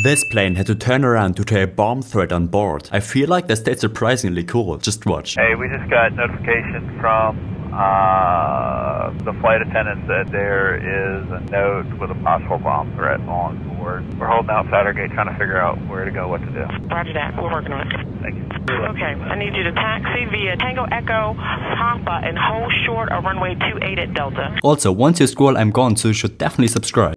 This plane had to turn around due to a bomb threat on board. I feel like that stayed surprisingly cool. Just watch. Hey, we just got notification from the flight attendants that there is a note with a possible bomb threat on board. We're holding outside our gate trying to figure out where to go, what to do. Roger that. We're working on it. Thank you. Okay, I need you to taxi via Tango Echo Papa and hold short of runway 28 at Delta. Also, once you scroll I'm gone, so you should definitely subscribe.